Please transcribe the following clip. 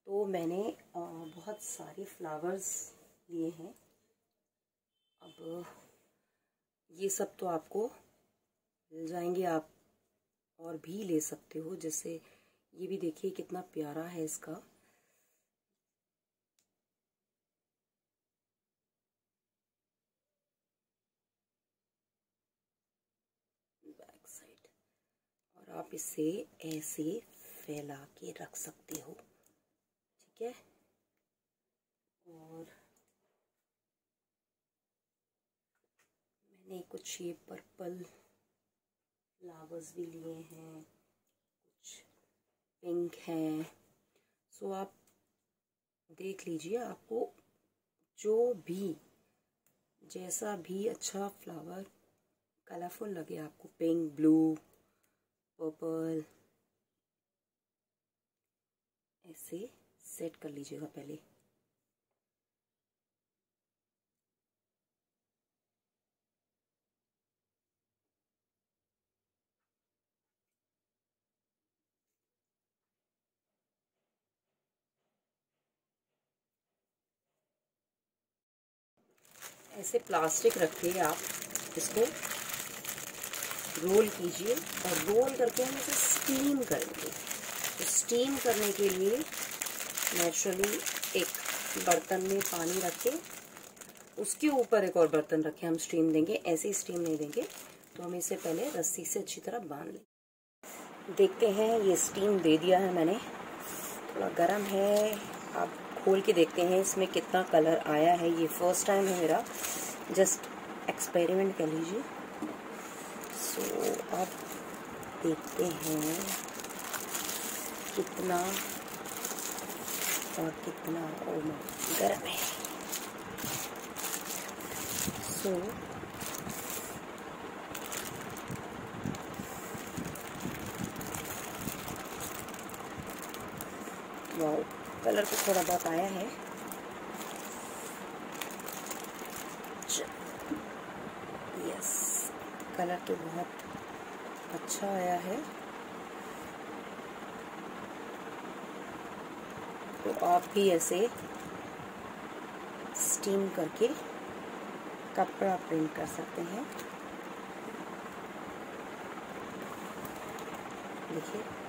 तो मैंने बहुत सारे फ्लावर्स लिए हैं। अब ये सब तो आपको मिल जाएंगे, आप और भी ले सकते हो। जैसे ये भी देखिए कितना प्यारा है इसका। बैक साइड, और आप इसे ऐसे फैला के रख सकते हो, ठीक है। और मैंने कुछ ये पर्पल फ्लावर्स भी लिए हैं, कुछ पिंक हैं। सो आप देख लीजिए, आपको जो भी जैसा भी अच्छा फ्लावर कलरफुल लगे, आपको पिंक, ब्लू, पर्पल, ऐसे सेट कर लीजिएगा पहले। ऐसे प्लास्टिक रख के आप इसको रोल कीजिए, और रोल करके हम इसे स्टीम करेंगे। तो स्टीम करने के लिए नेचुरली एक बर्तन में पानी रख के उसके ऊपर एक और बर्तन रखे हम स्टीम देंगे। ऐसे ही स्टीम नहीं देंगे, तो हम इसे पहले रस्सी से अच्छी तरह बांध लेंगे। देखते हैं, ये स्टीम दे दिया है मैंने, थोड़ा गर्म है। आप खोल के देखते हैं इसमें कितना कलर आया है। ये फर्स्ट टाइम है मेरा, जस्ट एक्सपेरिमेंट कर लीजिए। सो अब देखते हैं कितना और कितना गर्म है। सो वाओ, कलर तो थोड़ा बहुत आया है। यस, कलर तो बहुत अच्छा आया है। तो आप भी ऐसे स्टीम करके कपड़ा प्रिंट कर सकते हैं। देखिए